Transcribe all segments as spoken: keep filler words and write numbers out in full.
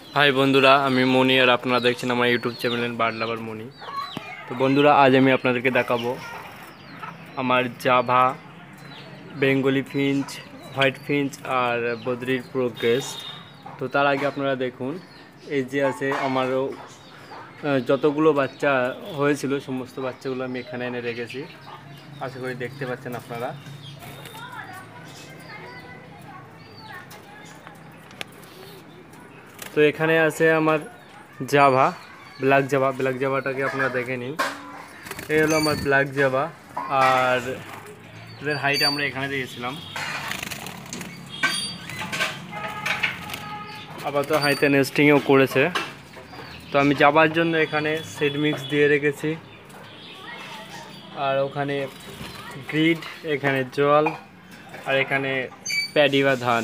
हाय बंधुरा आमी मणि और आपनारा देखছেন আমার YouTube channel bird lover Moni. তো বন্ধুরা আজ আমি আপনাদেরকে দেখাবো আমার Java, Bengali finch, white finch আর বদ্রির প্রোগ্রেস। তো তার আগে আপনারা দেখুন এই যে আছে আমারও যতগুলো বাচ্চা হয়েছিল সমস্ত বাচ্চাগুলো আমি এখানে এনে রেখেছি। আশা করি দেখতে পাচ্ছেন আপনারা। তো এখানে আছে আমার জাভা, ব্ল্যাক জাভা। ব্ল্যাক জাভাটাকে আপনারা দেখে নিন। এই হলো আমার ব্ল্যাক জাভা। আর এদের হাইট আমরা এখানে দিয়েছিলাম, আপাতত হাইতে নেস্টিংও করেছে। তো আমি যাবার জন্য এখানে সিড মিক্স দিয়ে রেখেছি, আর ওখানে গ্রিড, এখানে জল, আর এখানে প্যাডি বা ধান।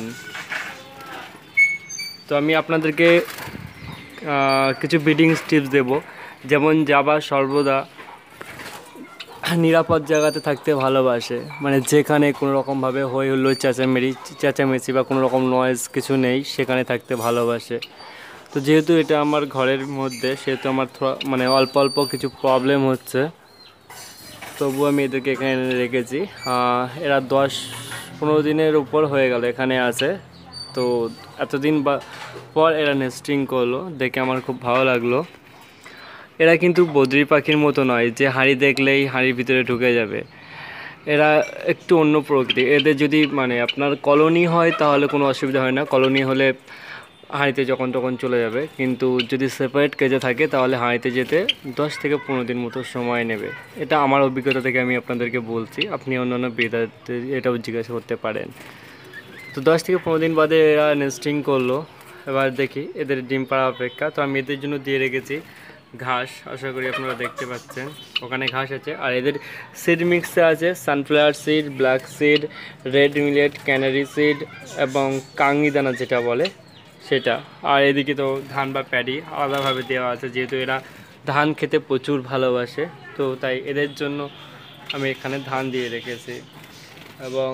তো আমি আপনাদেরকে কিছু ব্রিডিং টিপস দেব, যেমন জাভা সর্বদা নিরাপদ জায়গাতে থাকতে ভালোবাসে, মানে যেখানে কোনো রকমভাবে হই হুল্লোড় চেঁচামেচি চেঁচামেচি বা কোনো রকম নয়েজ কিছু নেই সেখানে থাকতে ভালোবাসে। তো যেহেতু এটা আমার ঘরের মধ্যে, সেহেতু আমার থোড়া মানে অল্প অল্প কিছু প্রবলেম হচ্ছে, তবু আমি এদেরকে এখানে এনে রেখেছি। এরা দশ পনেরো দিনের উপর হয়ে গেল এখানে আছে। তো এতদিন বা পর এরা নেস্টিং করলো, দেখে আমার খুব ভালো লাগলো। এরা কিন্তু বদ্রি পাখির মতো নয় যে হাঁড়ি দেখলেই হাঁড়ির ভিতরে ঢুকে যাবে। এরা একটু অন্য প্রকৃতি। এদের যদি মানে আপনার কলোনি হয় তাহলে কোনো অসুবিধা হয় না, কলোনি হলে হাঁড়িতে যখন তখন চলে যাবে। কিন্তু যদি সেপারেট কেজে থাকে তাহলে হাঁড়িতে যেতে দশ থেকে পনেরো দিন মতো সময় নেবে। এটা আমার অভিজ্ঞতা থেকে আমি আপনাদেরকে বলছি, আপনি অন্যান্য ব্রিডারদের এটাও জিজ্ঞাসা করতে পারেন। তো দশ থেকে পনেরো দিন বাদে এরা নেস্টিং করলো। এবার দেখি এদের ডিম পাড়া অপেক্ষা। তো আমি এদের জন্য দিয়ে রেখেছি ঘাস, আশা করি আপনারা দেখতে পাচ্ছেন ওখানে ঘাস আছে। আর এদের সিড মিক্সে আছে sunflower seed, black seed, red millet, canary seed এবং কাঙ্গি দানা যেটা বলে সেটা। আর এদিকে তো ধান বা প্যাডি আলাদাভাবে দেওয়া আছে, যেহেতু এরা ধান খেতে প্রচুর ভালোবাসে। তো তাই এদের জন্য আমি এখানে ধান দিয়ে রেখেছি। এবং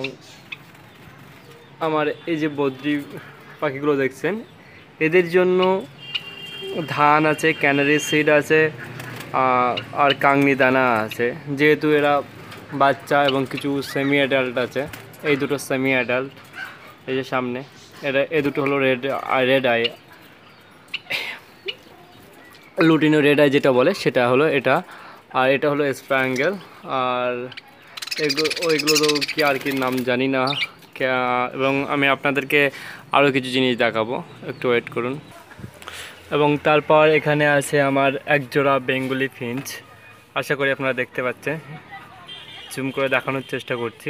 আমার এই যে বদ্রি পাখিগুলো দেখছেন, এদের জন্য ধান আছে, ক্যানারি সিড আছে, আর কাংনি দানা আছে। যেহেতু এরা বাচ্চা এবং কিছু সেমি অ্যাডাল্ট আছে, এই দুটো সেমি অ্যাডাল্ট এই যে সামনে, এটা এই দুটো হলো red red eye, lutino red eye যেটা বলে সেটা হলো এটা। আর এটা হলো স্প্যাঙ্গেল। আর এগুলো ওইগুলো তো কি আর কি নাম জানি না। এবং আমি আপনাদেরকে আরও কিছু জিনিস দেখাবো, একটু ওয়েট করুন। এবং তারপর এখানে আছে আমার একজোড়া বেঙ্গলি ফিঞ্চ, আশা করি আপনারা দেখতে পাচ্ছেন, জুম করে দেখানোর চেষ্টা করছি।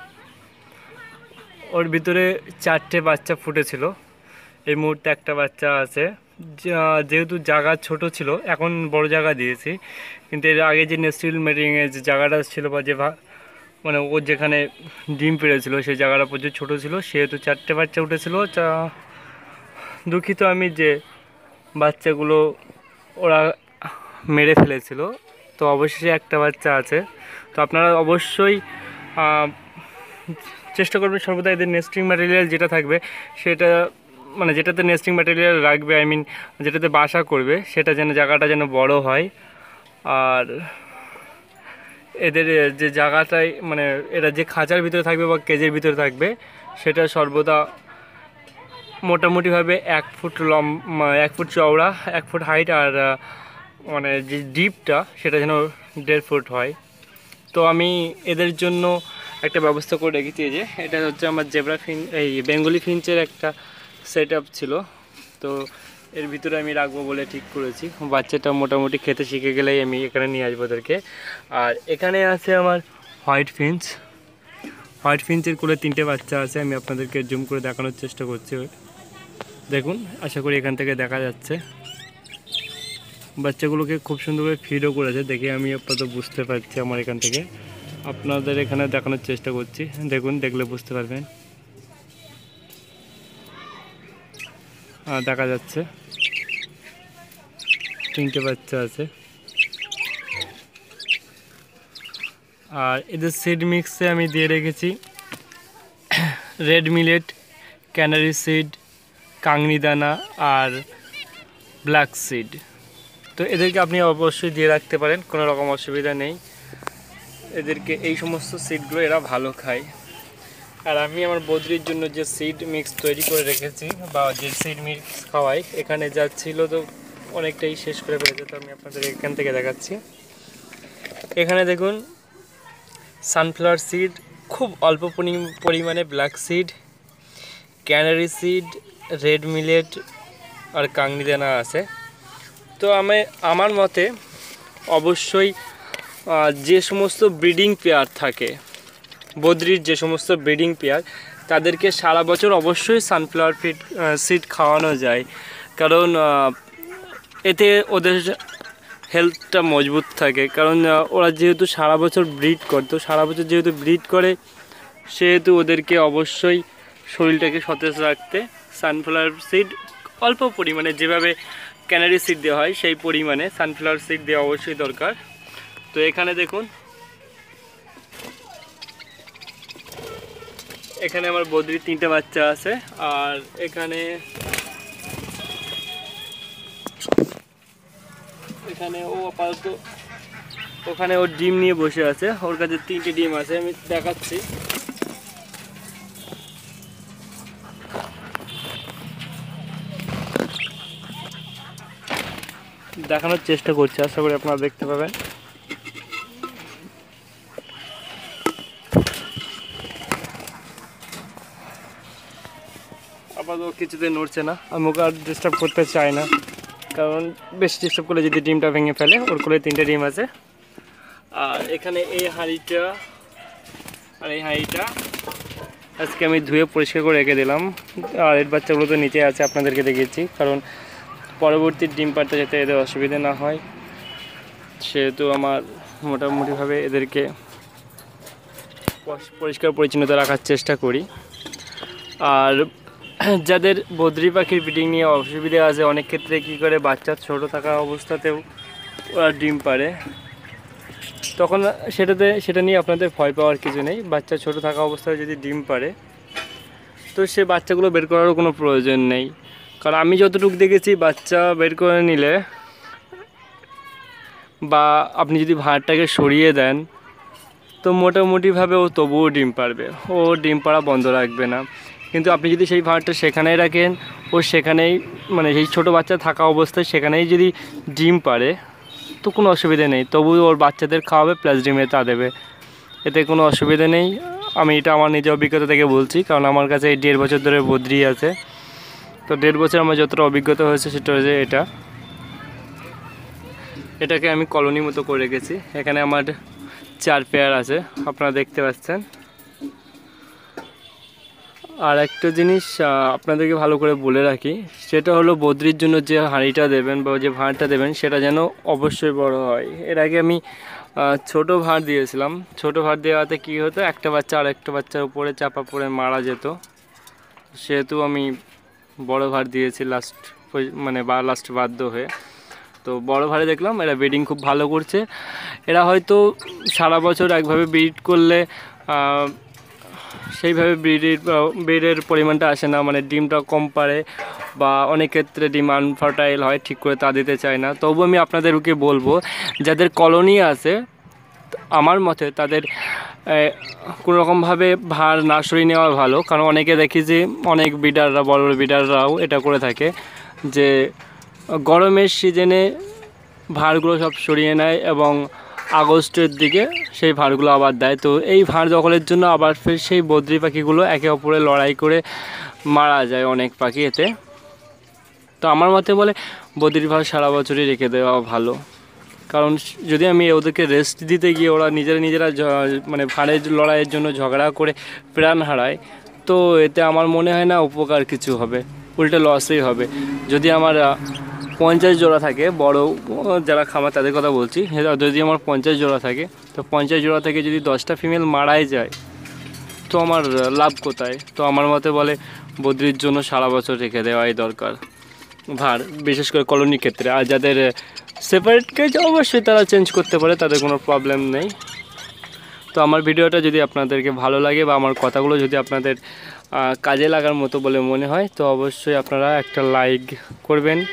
ওর ভিতরে চারটে বাচ্চা ফুটেছিল, এই মুহূর্তে একটা বাচ্চা আছে। যেহেতু জায়গা ছোট ছিল, এখন বড় জায়গা দিয়েছি, কিন্তু এর আগে যে নেস্টিল মেটিংয়ের যে জায়গাটা ছিল বা যে মানে ও যেখানে ডিম পেড়েছিল সেই জায়গাটা প্রচুর ছোটো ছিল, সেহেতু চারটে বাচ্চা উঠেছিল। চা দুঃখিত আমি যে বাচ্চাগুলো ওরা মেরে ফেলেছিল। তো অবশেষে একটা বাচ্চা আছে। তো আপনারা অবশ্যই চেষ্টা করবেন সর্বদা এদের নেস্টিং ম্যাটেরিয়াল যেটা থাকবে সেটা, মানে যেটাতে নেস্টিং ম্যাটেরিয়াল রাখবে, আই মিন যেটাতে বাসা করবে, সেটা যেন জায়গাটা যেন বড় হয়। আর এদের যে জায়গাটায় মানে এরা যে খাঁচার ভিতরে থাকবে বা কেজের ভিতরে থাকবে, সেটা সর্বদা মোটামুটিভাবে এক ফুট লম্বা, এক ফুট চওড়া, এক ফুট হাইট, আর মানে যে ডিপটা সেটা যেন দেড় ফুট হয়। তো আমি এদের জন্য একটা ব্যবস্থা করে রেখেছি, যে এটা হচ্ছে আমার জেব্রা ফিন এই বেঙ্গলি ফিঞ্চের একটা সেট আপ ছিল। তো এর ভিতরে আমি রাখবো বলে ঠিক করেছি। বাচ্চাটা মোটামুটি খেতে শিখে গেলেই আমি এখানে নিয়ে আসবো ওদেরকে। আর এখানে আছে আমার হোয়াইট ফিঞ্চ। হোয়াইট ফিঞ্চের কোলে তিনটে বাচ্চা আছে, আমি আপনাদেরকে জুম করে দেখানোর চেষ্টা করছি। দেখুন, আশা করি এখান থেকে দেখা যাচ্ছে। বাচ্চাগুলোকে খুব সুন্দরভাবে ফিডও করেছে, দেখে আমি আপাতত বুঝতে পারছি। আমার এখান থেকে আপনাদের এখানে দেখানোর চেষ্টা করছি, দেখুন, দেখলে বুঝতে পারবেন। দেখা যাচ্ছে তিনটে বাচ্চা আছে। আর এদের সিড মিক্সে আমি দিয়ে রেখেছি রেড মিলেট, ক্যানারি সিড, কাংনি দানা আর ব্ল্যাক সিড। তো এদেরকে আপনি অবশ্যই দিয়ে রাখতে পারেন, কোনো রকম অসুবিধা নেই। এদেরকে এই সমস্ত সিডগুলো এরা ভালো খায়। আর আমি আমার বদ্রির জন্য যে সিড মিক্স তৈরি করে রেখেছি বা যে সিড মিক্স খাওয়াই, এখানে যা ছিল তো অনেকটাই শেষ করে ফেলেছে। তো আমি আপনাদের এখান থেকে দেখাচ্ছি। এখানে দেখুন সানফ্লাওয়ার সিড, খুব অল্প পরিমাণে black seed, canary seed, red millet আর কাংনি দানা আছে। তো আমি আমার মতে অবশ্যই যে সমস্ত ব্রিডিং পেয়ার থাকে, বদ্রির যে সমস্ত ব্রিডিং পেয়ার, তাদেরকে সারা বছর অবশ্যই সানফ্লাওয়ার ফিড সিড খাওয়ানো যায়। কারণ এতে ওদের হেলথটা মজবুত থাকে। কারণ ওরা যেহেতু সারা বছর ব্রিড করতো, সারা বছর যেহেতু ব্রিড করে, সেহেতু ওদেরকে অবশ্যই শরীরটাকে সতেজ রাখতে সানফ্লাওয়ার সিড অল্প পরিমাণে, যেভাবে ক্যানারি সিড দেওয়া হয় সেই পরিমাণে সানফ্লাওয়ার সিড দেওয়া অবশ্যই দরকার। তো এখানে দেখুন, এখানে আমার বদ্রির তিনটে বাচ্চা আছে। আর এখানে এখানে ও আপাতত ওখানে ওর ডিম নিয়ে বসে আছে। ওর কাছে তিনটে ডিম আছে, আমি দেখাচ্ছি। দেখানোর চেষ্টা করছি, আশা করি আপনারা দেখতে পাবেন। আপাতত কিছুতে নড়ছে না, আমি ওকে আর ডিস্টার্ব করতে চাই না, কারণ বেশি ডিস্টার্ব করলে যদি ডিমটা ভেঙে ফেলে। ওর কোলে তিনটে ডিম আছে। আর এখানে এই হাঁড়িটা আর এই হাঁড়িটা আজকে আমি ধুয়ে পরিষ্কার করে রেখে দিলাম। আর এর বাচ্চাগুলো তো নিচে আছে, আপনাদেরকে দেখিয়েছি, কারণ পরবর্তী ডিম পাড়তে যাতে এদের অসুবিধা না হয়, সেহেতু আমার মোটামুটিভাবে এদেরকে পরিষ্কার পরিচ্ছন্নতা রাখার চেষ্টা করি। আর যাদের বদ্রি পাখির ব্রিডিং নিয়ে অসুবিধা আছে, অনেক ক্ষেত্রে কী করে, বাচ্চা ছোট থাকা অবস্থাতেও ওরা ডিম পাড়ে, তখন সেটাতে সেটা নিয়ে আপনাদের ভয় পাওয়ার কিছু নেই। বাচ্চা ছোট থাকা অবস্থায় যদি ডিম পাড়ে, তো সে বাচ্চাগুলো বের করারও কোনো প্রয়োজন নেই। কারণ আমি যতটুকু দেখেছি, বাচ্চা বের করে নিলে বা আপনি যদি ভাঁড়টাকে সরিয়ে দেন, তো মোটামুটিভাবে ও তবুও ডিম পারবে, ও ডিম পাড়া বন্ধ রাখবে না। কিন্তু আপনি যদি সেই ভাঁড়টা সেখানেই রাখেন, ও সেখানেই, মানে সেই ছোটো বাচ্চা থাকা অবস্থায় সেখানেই যদি ডিম পারে, তো কোনো অসুবিধা নেই। তবুও ওর বাচ্চাদের খাওয়াবে প্লাস ডিমে তা দেবে, এতে কোনো অসুবিধা নেই। আমি এটা আমার নিজের অভিজ্ঞতা থেকে বলছি, কারণ আমার কাছে এই দেড় বছর ধরে বদ্রি আছে। তো দেড় বছর আমার যতটা অভিজ্ঞতা হয়েছে সেটা হচ্ছে এটা এটাকে আমি কলোনি মতো করে রেখেছি। এখানে আমার চার পেয়ার আছে, আপনারা দেখতে পাচ্ছেন। আর একটা জিনিস আপনাদেরকে ভালো করে বলে রাখি, সেটা হলো বদ্রির জন্য যে হাঁড়িটা দেবেন বা যে ভাঁড়টা দেবেন, সেটা যেন অবশ্যই বড় হয়। এর আগে আমি ছোট ভাঁড় দিয়েছিলাম। ছোট ভাঁড় দেওয়াতে কী হতো, একটা বাচ্চা আর একটা বাচ্চার উপরে চাপা পড়ে মারা যেত। সেহেতু আমি বড় ভাঁড় দিয়েছি লাস্ট, মানে বা লাস্ট বাধ্য হয়ে। তো বড় ভাঁড়ে দেখলাম এরা ব্রিডিং খুব ভালো করছে। এরা হয়তো সারা বছর একভাবে ব্রিড করলে সেইভাবে ব্রিডের ব্রিডের পরিমাণটা আসে না, মানে ডিমটা কম পারে বা অনেক ক্ষেত্রে ডিম আনফার্টাইল হয়, ঠিক করে তা দিতে চায় না। তবু আমি আপনাদেরকে বলবো, যাদের কলোনি আছে, আমার মতে তাদের কোনো রকমভাবে ভাঁড় না সরিয়ে নেওয়া ভালো। কারণ অনেকে দেখি যে অনেক ব্রিডাররা, বড় বড় ব্রিডাররাও এটা করে থাকে, যে গরমের সিজনে ভাঁড়গুলো সব সরিয়ে নেয় এবং আগস্টের দিকে সেই ভাঁড়গুলো আবার দেয়। তো এই ভাঁড় দখলের জন্য আবার ফের সেই বদ্রি পাখিগুলো একে অপরে লড়াই করে মারা যায় অনেক পাখি এতে। তো আমার মতে বলে বদ্রি ভাঁড় সারা বছরই রেখে দেওয়া ভালো। কারণ যদি আমি ওদেরকে রেস্ট দিতে গিয়ে ওরা নিজেরা নিজেরা মানে ভাঁড়ের লড়াইয়ের জন্য ঝগড়া করে প্রাণ হারায়, তো এতে আমার মনে হয় না উপকার কিছু হবে, উল্টে লসই হবে। যদি আমার পঞ্চাশ জোড়া থাকে, বড় যারা খামার তাদের কথা বলছি, যদি আমার পঞ্চাশ জোড়া থাকে, তো পঞ্চাশ জোড়া থেকে যদি দশটা ফিমেল মারাই যায়, তো আমার লাভ কোথায়? তো আমার মতে বলে বদ্রির জন্য সারা বছর রেখে দেওয়াই দরকার ভাঁড়, বিশেষ করে কলোনির ক্ষেত্রে। আর যাদের সেপারেট কেজ, অবশ্যই তারা চেঞ্জ করতে পারে, তাদের কোনো প্রবলেম নেই। তো আমার ভিডিওটা যদি আপনাদেরকে ভালো লাগে বা আমার কথাগুলো যদি আপনাদের কাজে লাগার মতো বলে মনে হয়, তো অবশ্যই আপনারা একটা লাইক করবেন,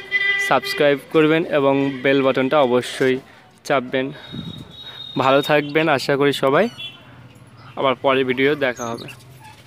সাবস্ক্রাইব করবেন এবং বেল বাটনটা অবশ্যই চাপবেন। ভালো থাকবেন, আশা করি সবাই। আবার পরের ভিডিও দেখা হবে।